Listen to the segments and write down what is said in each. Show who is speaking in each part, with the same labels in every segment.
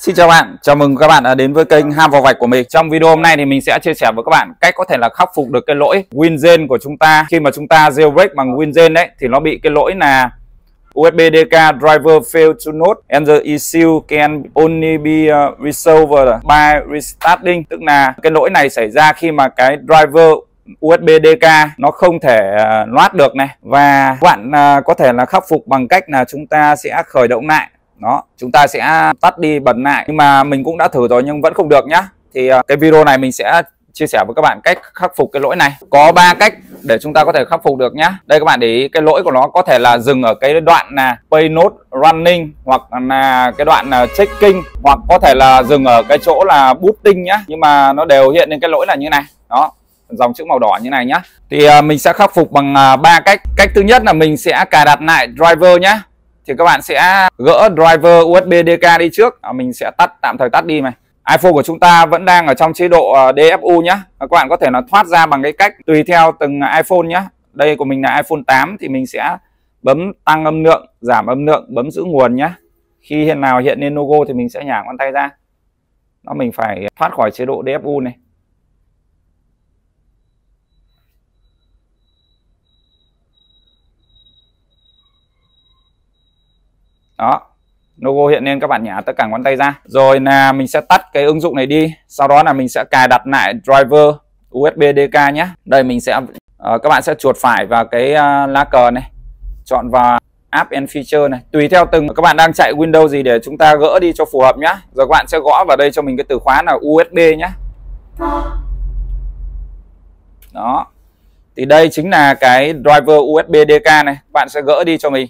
Speaker 1: Xin chào bạn, chào mừng các bạn đã đến với kênh Ham Vào Vạch của mình. Trong video hôm nay thì mình sẽ chia sẻ với các bạn cách có thể là khắc phục được cái lỗi WinGen của chúng ta. Khi mà chúng ta jailbreak bằng WinGen đấy thì nó bị cái lỗi là USB-DK driver fail to note and the issue can only be resolved by restarting. Tức là cái lỗi này xảy ra khi mà cái driver USB-DK nó không thể loát được này, và các bạn có thể là khắc phục bằng cách là chúng ta sẽ khởi động lại. Đó, chúng ta sẽ tắt đi bật lại, nhưng mà mình cũng đã thử rồi nhưng vẫn không được nhá. Thì cái video này mình sẽ chia sẻ với các bạn cách khắc phục cái lỗi này. Có 3 cách để chúng ta có thể khắc phục được nhá. Đây các bạn để ý, cái lỗi của nó có thể là dừng ở cái đoạn là pay not running, hoặc là cái đoạn là checking, hoặc có thể là dừng ở cái chỗ là booting nhá. Nhưng mà nó đều hiện lên cái lỗi là như này. Đó, dòng chữ màu đỏ như này nhá. Thì mình sẽ khắc phục bằng 3 cách. Cách thứ nhất là mình sẽ cài đặt lại driver nhá. Thì các bạn sẽ gỡ driver USB-DK đi trước. Mình sẽ tạm thời tắt đi này. iPhone của chúng ta vẫn đang ở trong chế độ DFU nhé. Các bạn có thể là thoát ra bằng cái cách tùy theo từng iPhone nhé. Đây của mình là iPhone 8 thì mình sẽ bấm tăng âm lượng, giảm âm lượng, bấm giữ nguồn nhé. Khi nào hiện lên logo thì mình sẽ nhả ngón tay ra. Đó, mình phải thoát khỏi chế độ DFU này. Đó, logo hiện lên, các bạn nhả tất cả ngón tay ra. Rồi là mình sẽ tắt cái ứng dụng này đi. Sau đó là mình sẽ cài đặt lại driver USB-DK nhé. Đây mình sẽ các bạn sẽ chuột phải vào cái lá cờ này, chọn vào App and Feature này. Tùy theo từng các bạn đang chạy Windows gì để chúng ta gỡ đi cho phù hợp nhé. Rồi các bạn sẽ gõ vào đây cho mình cái từ khóa là USB nhé. Đó, thì đây chính là cái driver USB-DK này. Các bạn sẽ gỡ đi cho mình.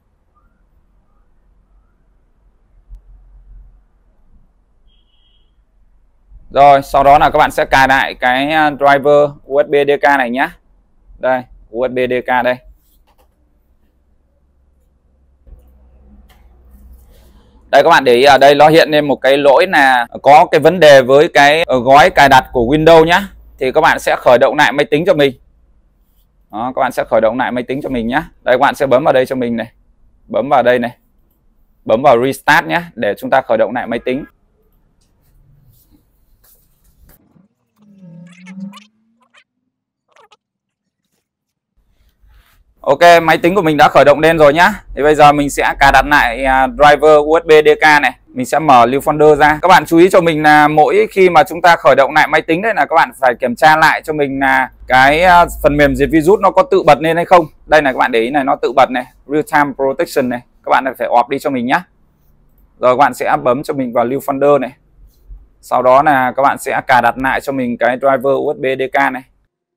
Speaker 1: Rồi sau đó là các bạn sẽ cài lại cái driver USB-DK này nhé. Đây, USB-DK đây. Đây các bạn để ý ở đây nó hiện lên một cái lỗi là có cái vấn đề với cái gói cài đặt của Windows nhé. Thì các bạn sẽ khởi động lại máy tính cho mình. Đó, các bạn sẽ khởi động lại máy tính cho mình nhé. Đây các bạn sẽ bấm vào đây cho mình này. Bấm vào đây này. Bấm vào Restart nhé để chúng ta khởi động lại máy tính. Ok, máy tính của mình đã khởi động lên rồi nhá. Thì bây giờ mình sẽ cài đặt lại driver USB-DK này. Mình sẽ mở lưu folder ra. Các bạn chú ý cho mình là mỗi khi mà chúng ta khởi động lại máy tính đấy là các bạn phải kiểm tra lại cho mình là cái phần mềm diệt virus nó có tự bật lên hay không. Đây là các bạn để ý này, nó tự bật này, real time protection này. Các bạn phải off đi cho mình nhá. Rồi các bạn sẽ bấm cho mình vào lưu folder này. Sau đó là các bạn sẽ cài đặt lại cho mình cái driver USB-DK này.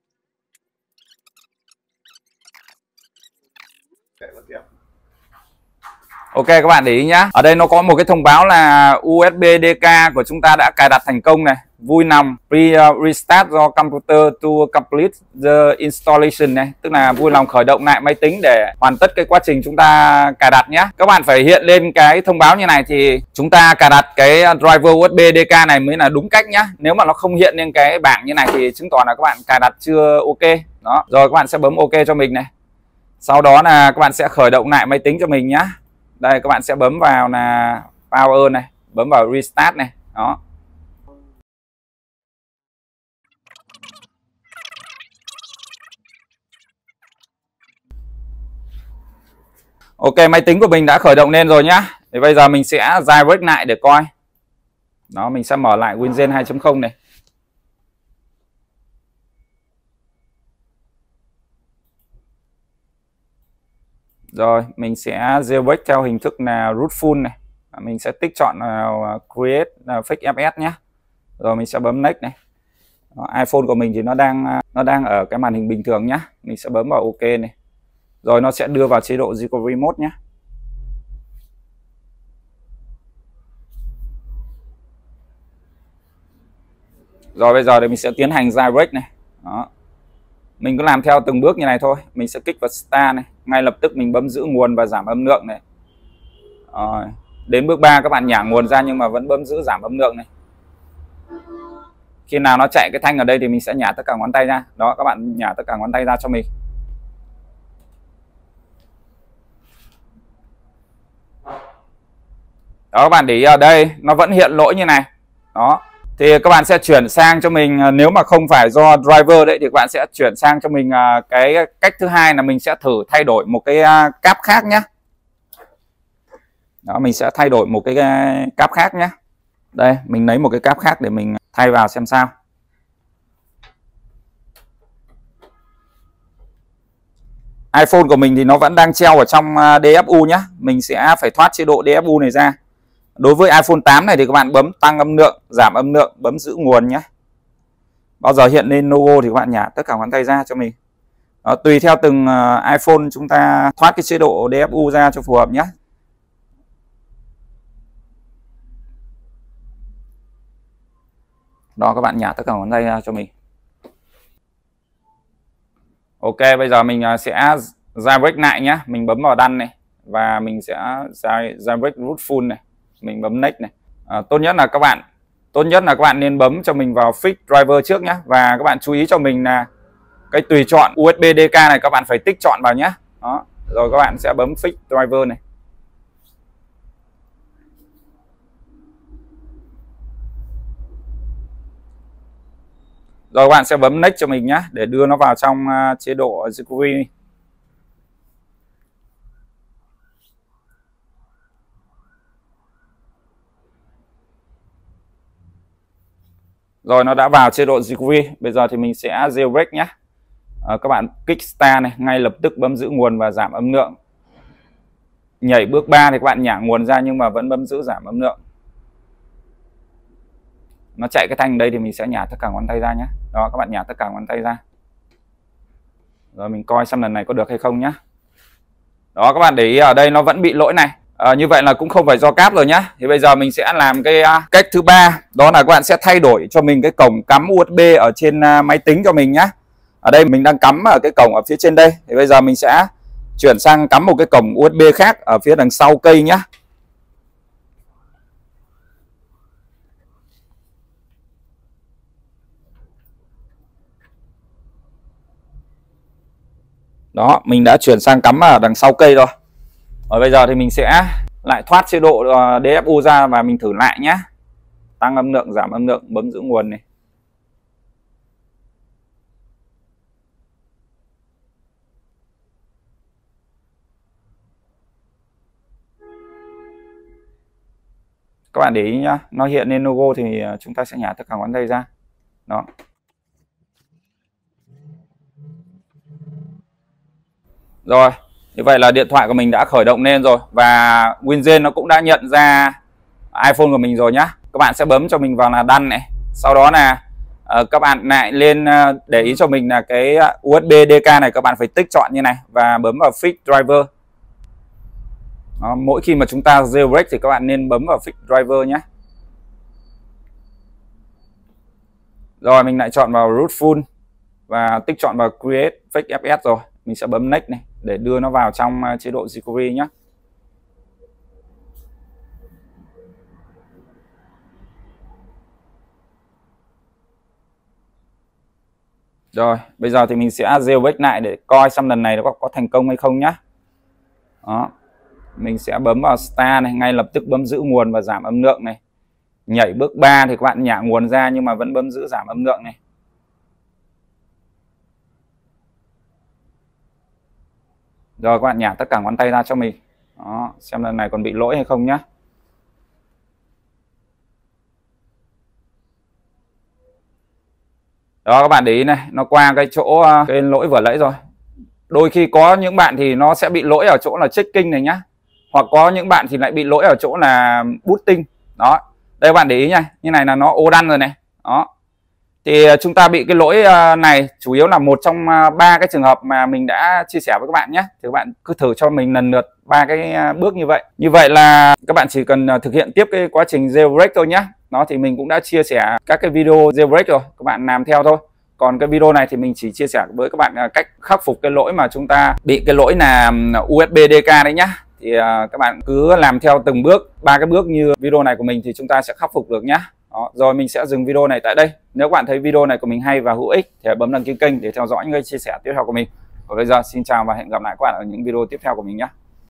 Speaker 1: Ok các bạn để ý nhá. Ở đây nó có một cái thông báo là USB-DK của chúng ta đã cài đặt thành công này. Vui lòng restart your computer to complete the installation này. Tức là vui lòng khởi động lại máy tính để hoàn tất cái quá trình chúng ta cài đặt nhé. Các bạn phải hiện lên cái thông báo như này thì chúng ta cài đặt cái driver USB-DK này mới là đúng cách nhá. Nếu mà nó không hiện lên cái bảng như này thì chứng tỏ là các bạn cài đặt chưa ok. Đó. Rồi các bạn sẽ bấm ok cho mình này. Sau đó là các bạn sẽ khởi động lại máy tính cho mình nhá. Đây các bạn sẽ bấm vào là power này, bấm vào restart này. Đó. Ok, máy tính của mình đã khởi động lên rồi nhá. Thì bây giờ mình sẽ jailbreak lại để coi. Đó, mình sẽ mở lại WinGen 2.0 này. Rồi, mình sẽ jailbreak theo hình thức là root full này. Mình sẽ tích chọn vào create fake FS nhé. Rồi mình sẽ bấm next này. Đó, iPhone của mình thì nó đang ở cái màn hình bình thường nhá. Mình sẽ bấm vào ok này. Rồi nó sẽ đưa vào chế độ recovery mode nhé. Rồi bây giờ thì mình sẽ tiến hành jailbreak này. Đó. Mình cứ làm theo từng bước như này thôi. Mình sẽ kích vào start này. Ngay lập tức mình bấm giữ nguồn và giảm âm lượng này. Rồi. Đến bước 3 các bạn nhả nguồn ra nhưng mà vẫn bấm giữ giảm âm lượng này. Khi nào nó chạy cái thanh ở đây thì mình sẽ nhả tất cả ngón tay ra. Đó, các bạn nhả tất cả ngón tay ra cho mình. Đó, các bạn để ý ở đây nó vẫn hiện lỗi như này. Đó, thì các bạn sẽ chuyển sang cho mình, nếu mà không phải do driver đấy thì các bạn sẽ chuyển sang cho mình cái cách thứ hai là mình sẽ thử thay đổi một cái cáp khác nhé. Đó, mình sẽ thay đổi một cái cáp khác nhé. Đây, mình lấy một cái cáp khác để mình thay vào xem sao. iPhone của mình thì nó vẫn đang treo ở trong DFU nhé. Mình sẽ phải thoát chế độ DFU này ra. Đối với iPhone 8 này thì các bạn bấm tăng âm lượng, giảm âm lượng, bấm giữ nguồn nhé. Bao giờ hiện lên logo thì các bạn nhả tất cả ngón tay ra cho mình. Đó, tùy theo từng iPhone chúng ta thoát cái chế độ DFU ra cho phù hợp nhé. Đó, các bạn nhả tất cả ngón tay ra cho mình. Ok, bây giờ mình sẽ jailbreak lại nhé. Mình bấm vào Done này và mình sẽ jailbreak root full này. Mình bấm Next này. Tốt nhất là các bạn nên bấm cho mình vào fix driver trước nhé. Và các bạn chú ý cho mình là cái tùy chọn USB DK này các bạn phải tích chọn vào nhé. Đó, rồi các bạn sẽ bấm fix driver này. Rồi các bạn sẽ bấm Next cho mình nhé để đưa nó vào trong chế độ Security. Rồi nó đã vào chế độ Security. Bây giờ thì mình sẽ jailbreak nhé. Các bạn kích Start này, ngay lập tức bấm giữ nguồn và giảm âm lượng. Nhảy bước 3 thì các bạn nhả nguồn ra nhưng mà vẫn bấm giữ giảm âm lượng. Nó chạy cái thanh đây thì mình sẽ nhả tất cả ngón tay ra nhé. Đó, các bạn nhả tất cả ngón tay ra. Rồi mình coi xem lần này có được hay không nhé. Đó, các bạn để ý ở đây nó vẫn bị lỗi này. Như vậy là cũng không phải do cáp rồi nhá. Thì bây giờ mình sẽ làm cái cách thứ ba, đó là các bạn sẽ thay đổi cho mình cái cổng cắm USB ở trên máy tính cho mình nhá. Ở đây mình đang cắm ở cái cổng ở phía trên đây. Thì bây giờ mình sẽ chuyển sang cắm một cái cổng USB khác ở phía đằng sau cây nhá. Đó, mình đã chuyển sang cắm ở đằng sau cây rồi. Rồi bây giờ thì mình sẽ lại thoát chế độ DFU ra và mình thử lại nhé. Tăng âm lượng, giảm âm lượng, bấm giữ nguồn này. Các bạn để ý nhá, nó hiện lên logo thì chúng ta sẽ nhả tất cả ngón tay ra. Đó. Rồi, như vậy là điện thoại của mình đã khởi động lên rồi và WinZen nó cũng đã nhận ra iPhone của mình rồi nhá. Các bạn sẽ bấm cho mình vào là Done này. Sau đó là các bạn lại lên để ý cho mình là cái USB DK này các bạn phải tích chọn như này và bấm vào Fix Driver. Đó, mỗi khi mà chúng ta jailbreak thì các bạn nên bấm vào Fix Driver nhé. Rồi mình lại chọn vào Root Full và tích chọn vào Create Fake FS rồi. Mình sẽ bấm Next này để đưa nó vào trong chế độ Security nhé. Rồi, bây giờ thì mình sẽ jailbreak lại để coi xem lần này nó có thành công hay không nhá. Đó. Mình sẽ bấm vào Start này, ngay lập tức bấm giữ nguồn và giảm âm lượng này. Nhảy bước 3 thì các bạn nhả nguồn ra nhưng mà vẫn bấm giữ giảm âm lượng này. Rồi các bạn nhả tất cả ngón tay ra cho mình. Đó, xem lần này còn bị lỗi hay không nhá. Đó, các bạn để ý này, nó qua cái chỗ cái lỗi vừa nãy rồi. Đôi khi có những bạn thì nó sẽ bị lỗi ở chỗ là checking này nhá. Hoặc có những bạn thì lại bị lỗi ở chỗ là booting. Đó. Đây các bạn để ý nha, như này là nó ô đăng rồi này. Đó. Thì chúng ta bị cái lỗi này chủ yếu là một trong 3 cái trường hợp mà mình đã chia sẻ với các bạn nhé. Thì các bạn cứ thử cho mình lần lượt 3 cái bước như vậy. Như vậy là các bạn chỉ cần thực hiện tiếp cái quá trình jailbreak thôi nhé. Nó thì mình cũng đã chia sẻ các cái video jailbreak rồi, các bạn làm theo thôi. Còn cái video này thì mình chỉ chia sẻ với các bạn cách khắc phục cái lỗi mà chúng ta bị cái lỗi là USB DK đấy nhá. Thì các bạn cứ làm theo từng bước, 3 cái bước như video này của mình thì chúng ta sẽ khắc phục được nhá. Đó, rồi mình sẽ dừng video này tại đây. Nếu các bạn thấy video này của mình hay và hữu ích thì hãy bấm đăng ký kênh để theo dõi những chia sẻ tiếp theo của mình. Và bây giờ xin chào và hẹn gặp lại các bạn ở những video tiếp theo của mình nhé.